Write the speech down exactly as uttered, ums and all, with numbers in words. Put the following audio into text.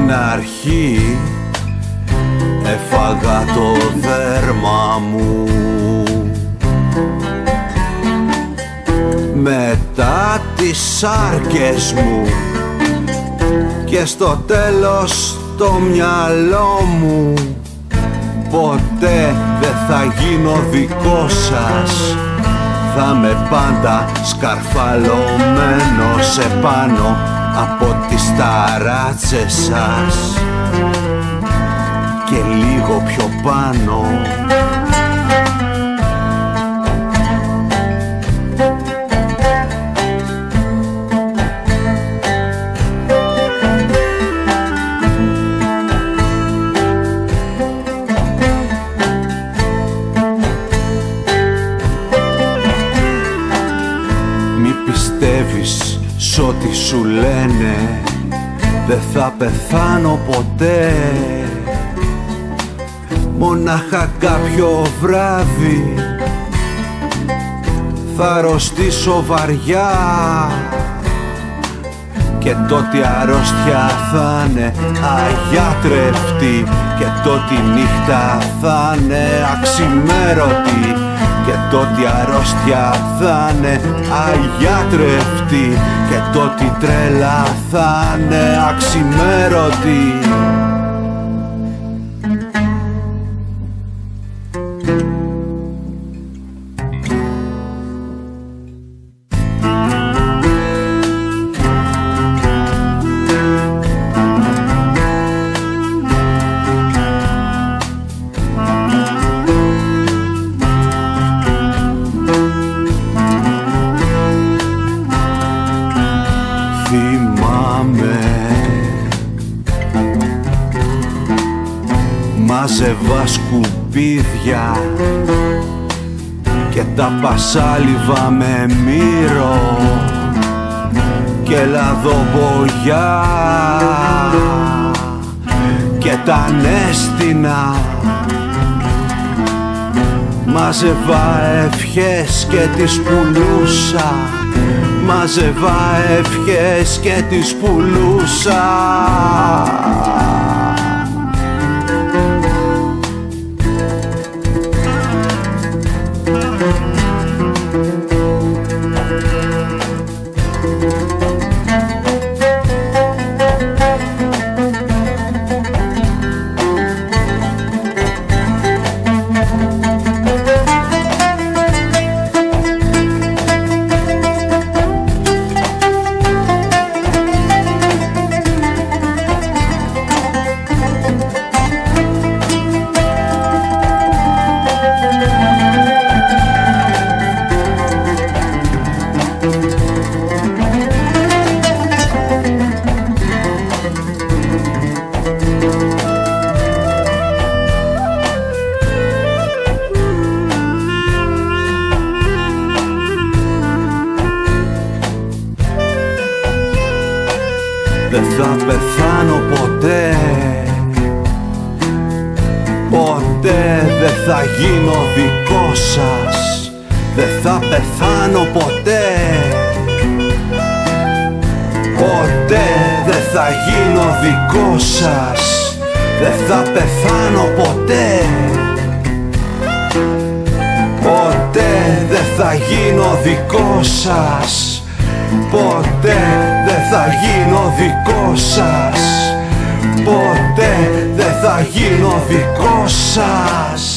Στην αρχή έφαγα το δέρμα μου, μετά τις σάρκες μου και στο τέλος το μυαλό μου. Ποτέ δεν θα γίνω δικό σας, θα με πάντα σκαρφαλωμένος επάνω από τις ταράτσες σας και λίγο πιο πάνω. Μη πιστεύεις σ' ό,τι σου λένε, δεν θα πεθάνω ποτέ. Μονάχα κάποιο βράδυ θα αρρωστήσω βαριά και τότε η αρρώστια θα είναι αγιάτρευτη και τότε η νύχτα θα είναι αξιμέρωτη και τότε η αρρώστια θα είναι αγιάτρευτη και τότε η τρέλα θα είναι αξιμέρωτη. Θυμάμαι μάζευα σκουπίδια και τα πασάλιβα με μύρο και λαδομπογιά και τα ανέστηνα. Μάζευα ευχές και τις πουλούσα, μάζευα ευχές και τις πουλούσα. Δεν θα πεθάνω ποτέ, ποτέ δεν θα γίνω δικό σας, δεν θα πεθάνω ποτέ, ποτέ δεν θα γίνω δικό σας, δεν θα πεθάνω ποτέ, ποτέ δεν θα γίνω δικό σας, ποτέ δεν θα γίνω δικό σας, ποτέ δεν θα γίνω δικό σας.